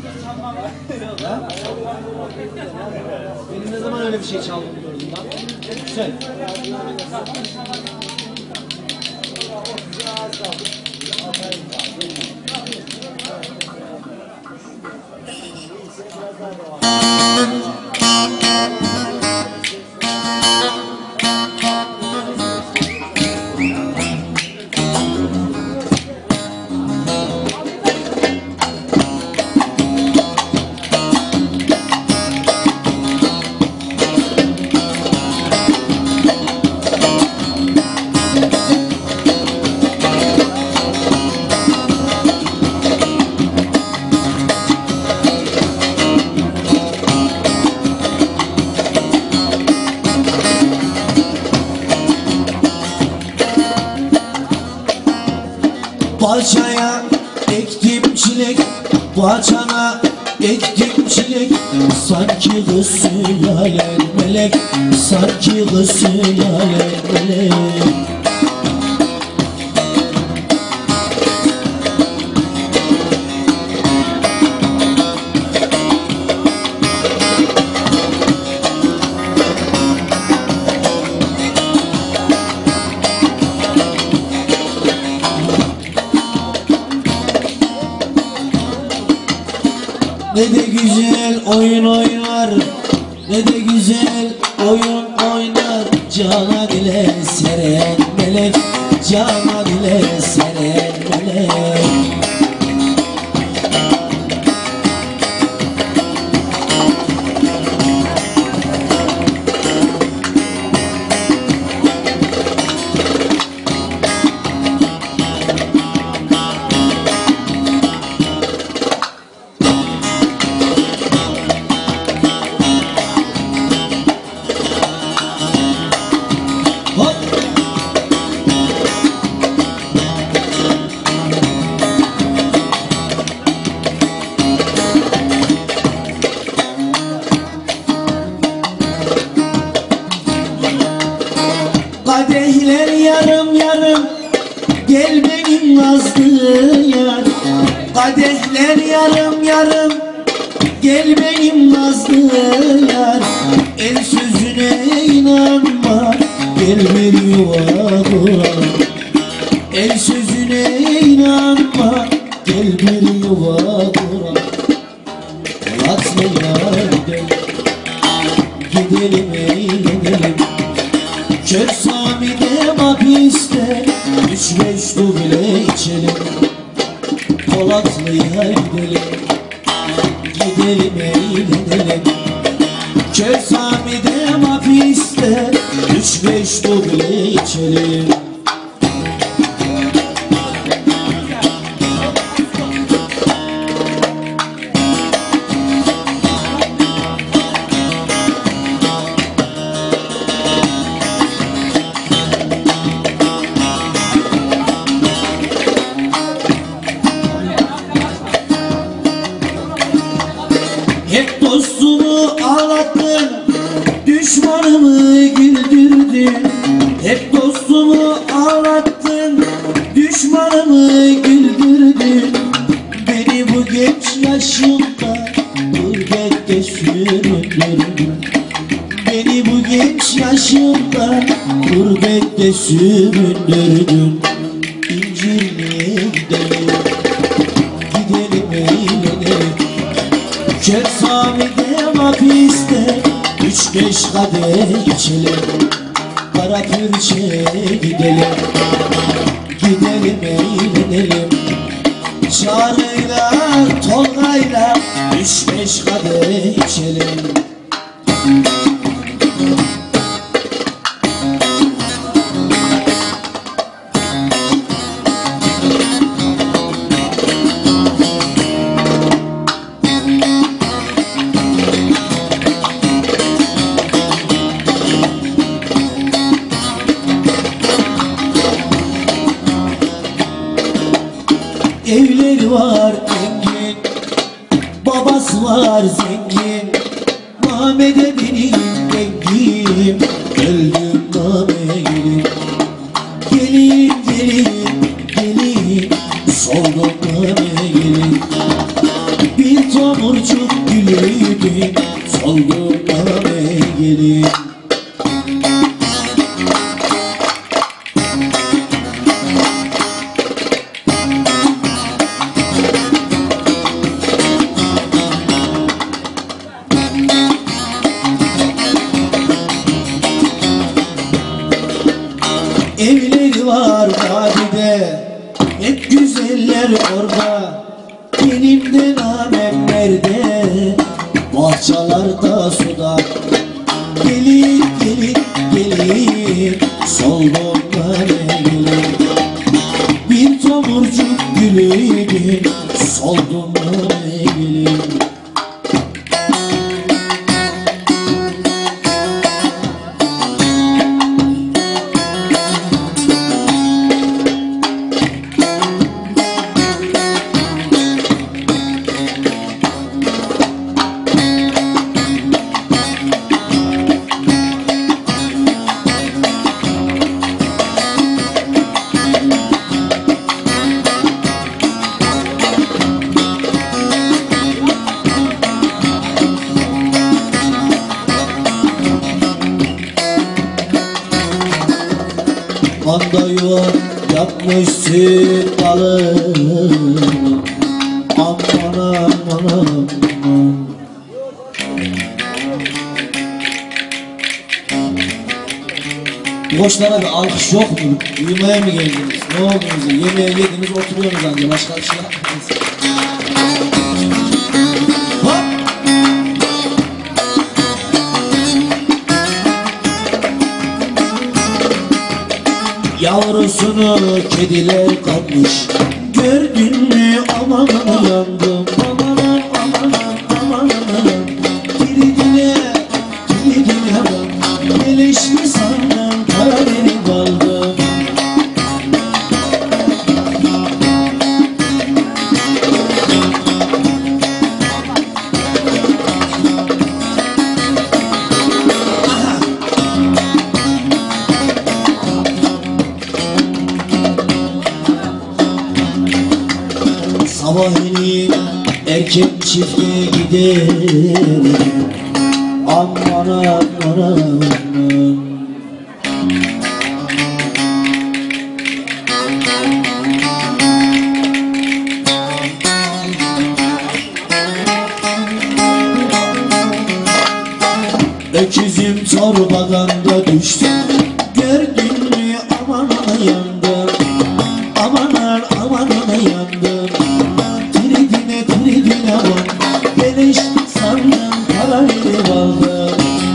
Ha? Benim ne zaman öyle bir şey çaldığımı gördüm lan? Güzel. Bahçaya ektim çilek, bahçana ektim çilek. Sanki kız sülalen melek, sanki kız sülalen melek. Ne de güzel oyun oynar, ne de güzel oyun oynar. Cana dile seren melek, cana dile seren melek. Kadehler yarım yarım, gel benim nazlı yar. Kadehler yarım yarım, gel benim nazlı yar. El sözüne inanma, gel bir yuva kuralım. El sözüne inanma, gel bir yuva kuralım. Polatlı yar gidelim eğlenelim. Kör Sami'de hapiste 3-5 duble içelim. Polatlı'ya gidelim, gidelim eğlenelim. Kör Sami'de hapiste 3-5 duble içelim. Hep dostumu ağlattın, düşmanımı güldürdün. Hep dostumu ağlattın, düşmanımı güldürdün. Beni bu genç yaşımda gurbette süründürdün. Beni bu genç yaşımda gurbette süründürdün. İncirli'ye gidelim, gidelim eğlenelim. Kör Sami'de hapiste 3-5 kadeh içelim. Karakürç'e gidelim, gidelim eğlenelim. Çağrı'yla Tolga'yla 3-5 kadeh içelim. Evleri var zengin, babası var zengin. Mehmet'e benim dengim, öldüm Mehmet'im. Gelin gelin gelin, soldum Mehmet'im. Bir tomuz orada, benim de namem nerede? Bahçelerde suda. Gelin gelin gelin, soldum nane gelin. Bir tomurcuk gülüydün, soldum nane gelin. Manda yuva yapmışsın balım, aman aman aman. Boşlara bir alkış yok mu? Uyumaya mı geldiniz? Ne oldunuz? Yemeğe yediniz, oturuyorsunuz anca. Başka bir şey yapmadınız. Yavrusunu kediler kapmış, gördün mü aman yandım, aman aman aman aman. Giridine bak, beleşli sandım, kaderim kaldım. Sabahleyin erkek çiftliğe giderim, aman aman aman. Öküzüm torbadan da düştü, gördün mü aman yandım, aman aman yandım. Tridine bak, beleş sandım, parayla aldım.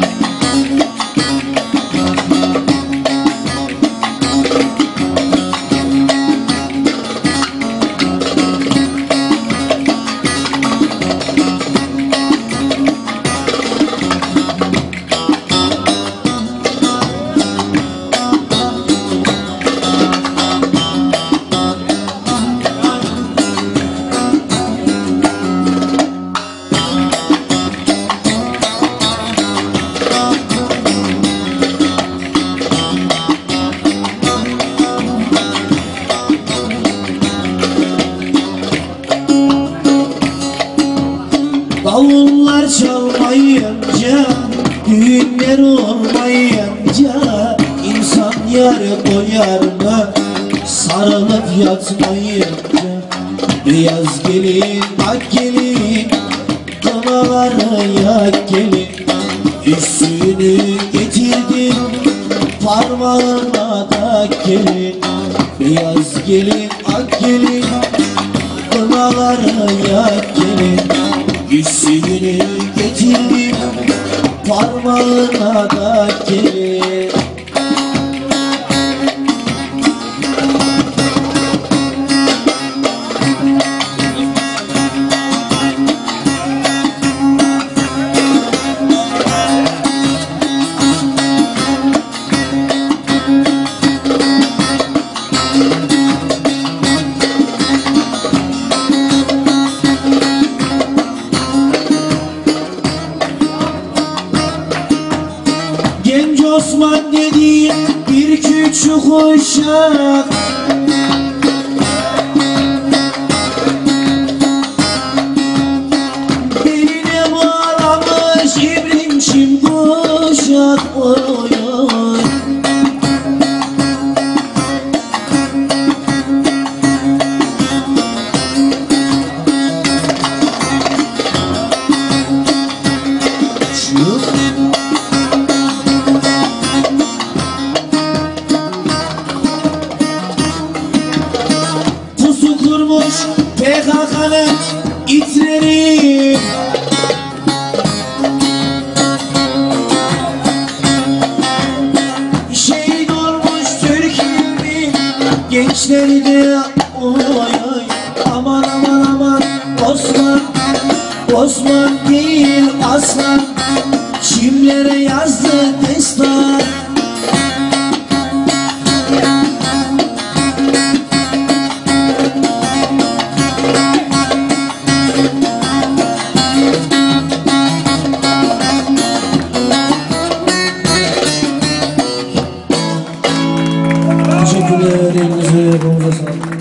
Davullar çalmayınca, düğünler olmayınca, insan yarı doyar mı sarılıp yatmayınca? Beyaz gelin, ak gelin, kınaları yak gelin. Üstünü getirdim, parmağına da gelin. Beyaz gelin, ak gelin, kınaları yak gelin. Üstünü getirdim, parmağına da gelin. Genç Osman dediğin bir küçük uşak, beline bağlamış ibrimşim kuşak. Oy oy. PKK'nın itleri. Şehit olmuş Türkiye'nin gençleri de oy oy. Aman aman aman Osman, Osman değil aslan, kimlere yazdı destan. Teşekkürler, elinize, yolunuza sağlık.